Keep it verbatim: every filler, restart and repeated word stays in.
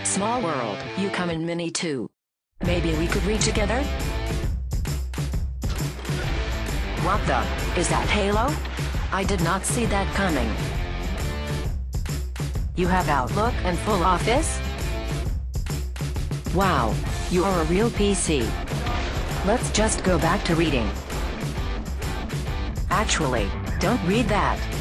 Small world, you come in mini too. Maybe we could read together? What the? Is that Halo? I did not see that coming. You have Outlook and full Office? Wow, you are a real P C. Let's just go back to reading. Actually, don't read that.